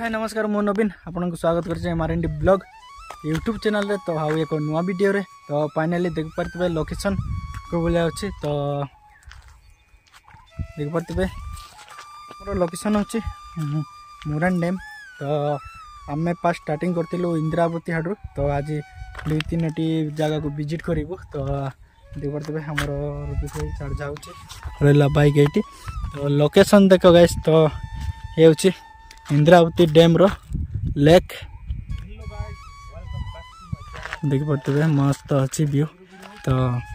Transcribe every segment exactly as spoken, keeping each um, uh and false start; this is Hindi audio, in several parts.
हाय नमस्कार मु नवीन आपन को स्वागत कर मारेंडी ब्लॉग यूट्यूब चैनल रे। तो हाउ एक नुआ वीडियो रे तो फाइनली देख पारथिबे लोकेशन को बोले अछि। तो देख पारथिबे मोर लोकेशन अछि मुरान डैम। तो आमे पास स्टार्टिंग करथिलु इंद्रावती हाडू। तो आज दुई तीन टी जगह को विजिट करिवु। तो देख पारथिबे हमर रुपी छाड़ जाउछि रेला बाइक एटी। तो लोकेशन देखो गाइस। तो ये होछि इंद्रावती डैम रो लेक देख पारथिबे मस्त अच्छी व्यू। तो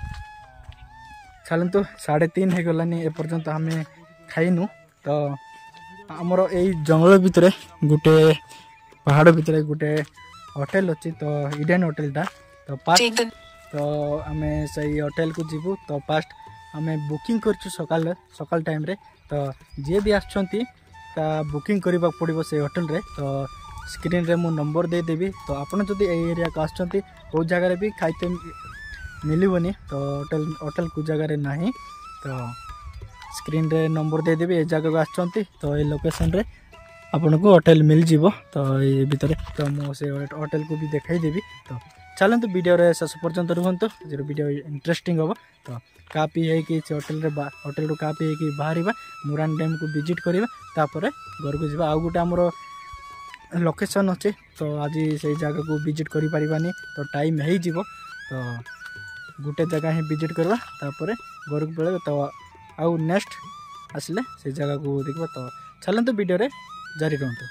चलतु साढ़े तीन हो गलानी एपर्यंत आम खाइनु। तो आमर यही जंगल भितर गोटे पहाड़ भितर गोटे होटेल अच्छी। तो इडेन होटेल टा तो पास्ट तो आम से होटेल को जीवु। तो पास्ट आम बुकिंग करछु सकाल सकाल टाइम रे। तो जे भी आछंती ता बुकिंग करबा पड़िबो से होटल रे। तो स्क्रीन रे मु नंबर दे देबी। तो आपन जदि ए एरिया का आछंती को जगह रे भी खाइते मिलिबनी। तो होटल होटल को जगह रे नाही। तो स्क्रीन रे नंबर दे देबी ए जगह को आछंती। तो ए लोकेशन रे आपन को होटल मिल जिवो। तो ए भीतर तो मु से होटल को भी देखाई देबी। तो चलंतु वीडियो रे शेष पर्यंत रुहंतु जे वीडियो इंटरेस्टिंग हो। तो कापी है कि होटल रे होटल रो कापी है कि बाहरिबा मुरान डैम को विजिट करिबा तापर घर को जीवा। आ गोटे हमर लोकेशन अच्छे। तो आज से जगह को विजिट करि परिबानी। तो टाइम है जीवो। तो गोटे जगह ही विजिट करबा तापर घर को पळेबा। तो आउ नेक्स्ट आसले से जगह को देखबा। तो चलंतु वीडियो रे जारी रहंतु।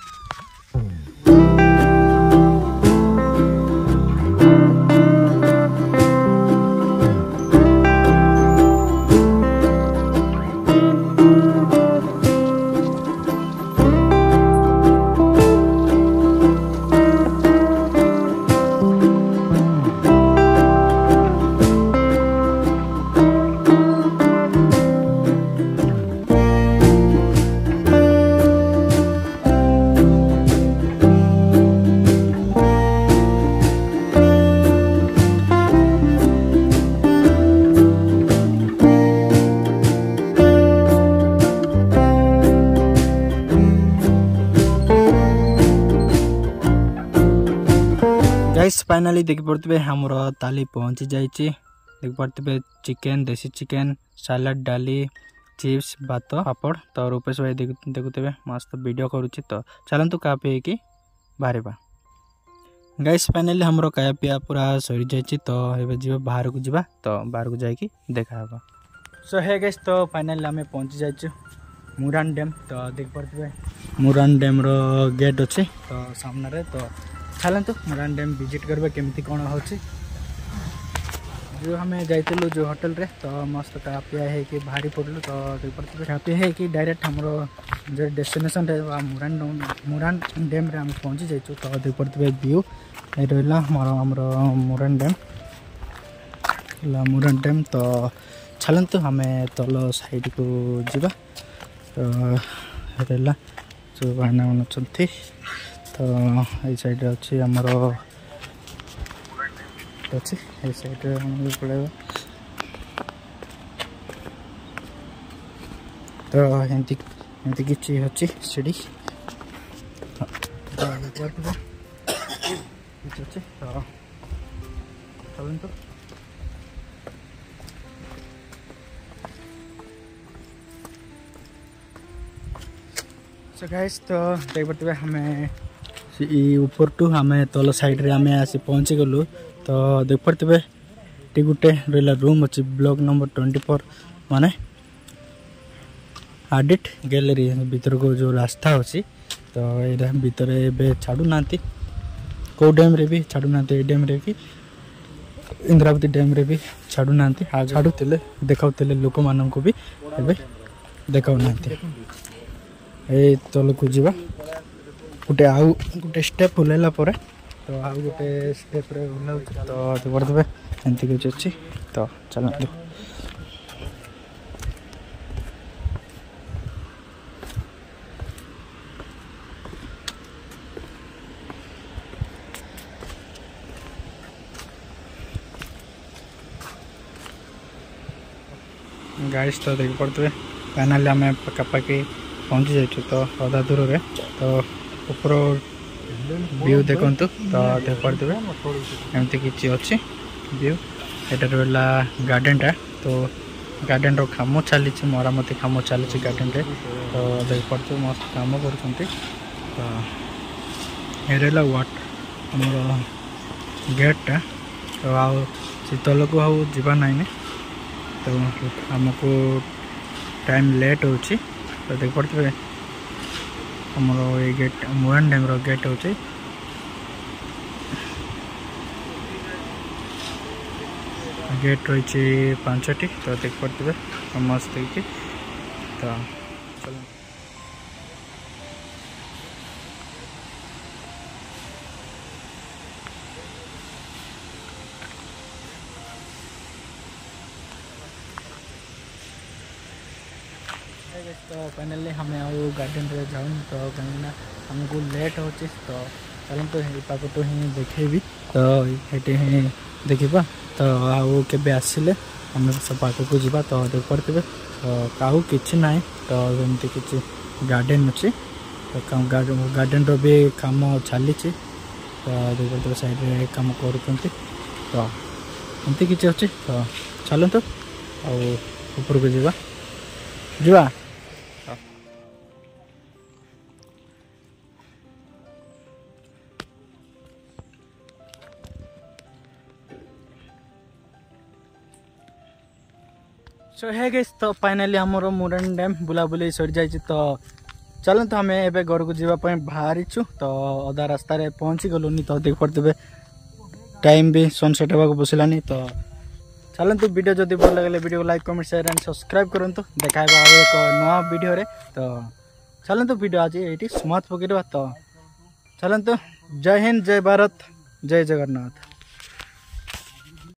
गाइस फाइनली देख पारथिबे हमर ताली पहुंची जाइछि। देख पारथिबे चिकन देसी चिकन सलाड डाली चिप्स भात पापड़। तो रूपेश भाई देखुथिबे मस्त वीडियो करूछि। तो चलंतु का पे कि बाहरबा। गाइस फाइनली हमर काया पिया पूरा सरी जाइछि। तो एबे जीवा बाहर को जीवा। तो बाहर को जाय कि देखा हबा। सो हे गाइस तो फाइनली हमें पहुंची जाइछि मुरान डैम। तो देख पारथिबे मुरान डैम रो गेट अछि। तो सामने रे तो चलतु मुरान डैम विजिट करबे केमती कोन होछि। जो हमें जाइतलु जो होटल रे तो मस्त कापिया है कि भारी पड़लु। तो देख पारथिबे कापिया है कि डायरेक्ट हमरो जे डेस्टिनेशन रे मुरान मुरान डैम रे हम पहुंची जाइछु। तो देख पारथिबे व्यू ए रहला हमरो हमरो मुरान डैम ला मुरान डैम। तो चलतु हमें तलो साइड को जीवा। तो रहला जो बाना मन चंती। तो ये साइड अच्छी आमर अच्छी ये साइड हम पड़ेगा। तो एमती एमती किसी अच्छी सीढ़ी अच्छे। तो चलतु सो गाइस तो देख पारथिबे हमें ऊपर टू हमें तल साइड रे हमें आसी पहुंची गलु। तो देख पारथिबे टी गुटे रेला रूम अछि ब्लॉक नंबर ट्वेंटी फोर माने एडिट गैलरी भीतर को जो रास्ता अछि। तो एरा भीतर बे छाडू नांती को डैम रे भी छाडू नांती डैम रे की इंद्रावती डैम रे भी छाडू नांती छाडू तेले देखाउ तेले लोक मानन को भी एबे देखाउ नांती। ए तल को जीवा गोटे आउ गोटे स्टेप ओल्ला पर। तो आउ गोटे स्टेप रे ओल्ला। तो तो करदबे एंती कुछ अछि। तो चलतु गाइस। तो देख पारथिबे फाइनली आम पकापाखि पहुँची जाइछु। तो अधा दूर रे तो ऊपर व्यू देखु तो देखिए एमती किसी अच्छी व्यू एटार रहा गार्डेन टा तो गार्डेन रो काम चली मरामती काम चली गार्डेन रे तो देखिए मस्त काम कर रहा वाट आम गेटा तो आउ शीतल को आउ जीवा ना तो आमको टाइम लेट हो तो देख पड़े आमर ये गेट मुरान डैम रो गेट हो गेट रही पांचटी तो देख पड़े मस्त देखिए तो चलो तो फाइनली हमें आउ गार्डन रे जाऊँ तो कहीं हमको लेट हो तो चलो तो पाक तो ही देखेबी तो ये ही देखा तो आउ के आसिले आम सब पाक को जीवा तो देख पड़े तो काहू कि ना तो एमती कि गार्डन अच्छी तो गार्डन रो भी काम चली तो देख पड़े साइड रे काम कर तो एमती किसी अच्छी तो चलो तो ऊपर को जीवा जीवा सो है गैस तो फाइनली आमर मुरान डैम बुलाबुली सरी जाए तो चलते आम एवं घर को जावाई बाहरी तो अधा रास्ता पहुँची गलुनी तो देख पड़े टाइम भी सनसेट होगा बसलानी तो चलते वीडियो जदि भल लगे video like comment share and subscribe करूँ देखा एक नुआ वीडियो रे तो चलते वीडियो आज ये समाप्त पकड़ा तो चलते जय हिंद जय भारत जय जगन्नाथ।